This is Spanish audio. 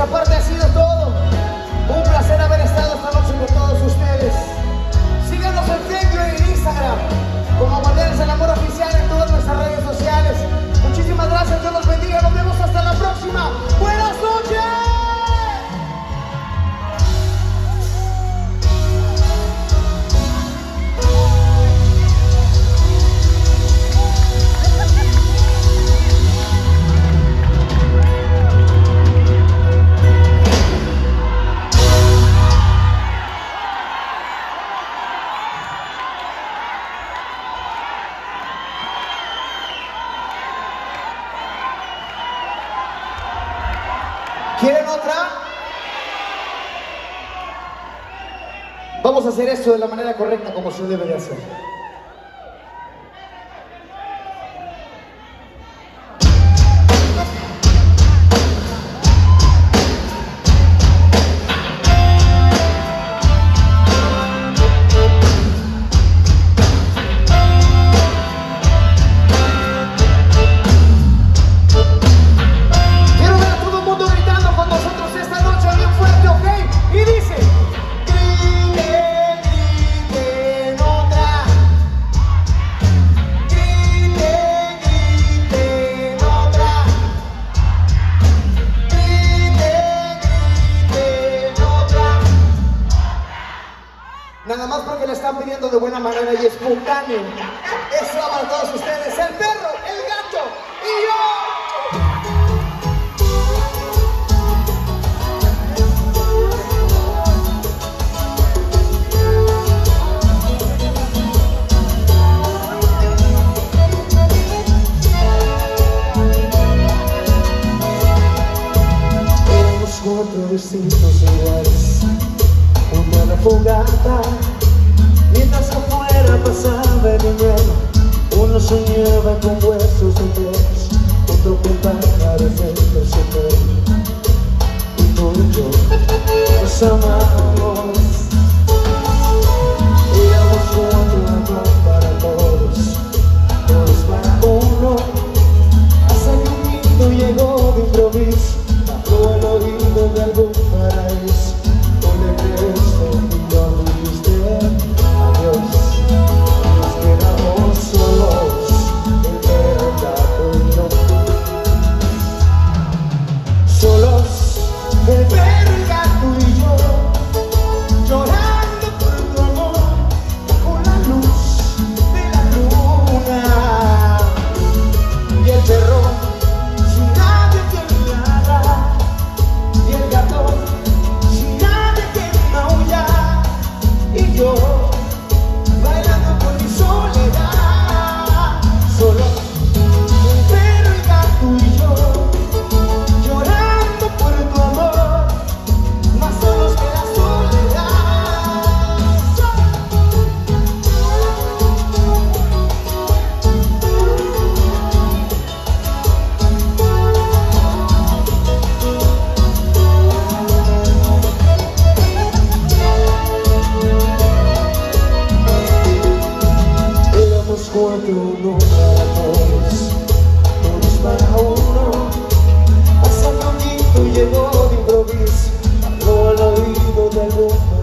nuestra parte ha sido todo. Un placer haber estado esta noche con todos ustedes. Síganos en Facebook y en Instagram como Guardianes del Amor Oficial en todas nuestras redes sociales. Muchísimas gracias, Dios los bendiga. Nos vemos hasta la próxima. ¡Buenas noches! ¿Quieren otra? Vamos a hacer esto de la manera correcta, como se debe de hacer. Nada más porque le están pidiendo de buena manera y espontáneo. Eso va para todos ustedes. El perro, el gato y yo. Éramos cuatro distintos iguales, una la fogata, mientras afuera pasaba el invierno. Uno soñaba con huesos de perros, otro con pájaros del terciopelo. Y tú y yo nos amamos. Éramos otro amor para todos, todos para uno. Hasta que un grito llegó de improviso, bajo el oído de algún paraíso. Uno para todos, todos para uno. Hasta que un grito llegó de improviso, habló al oído de algún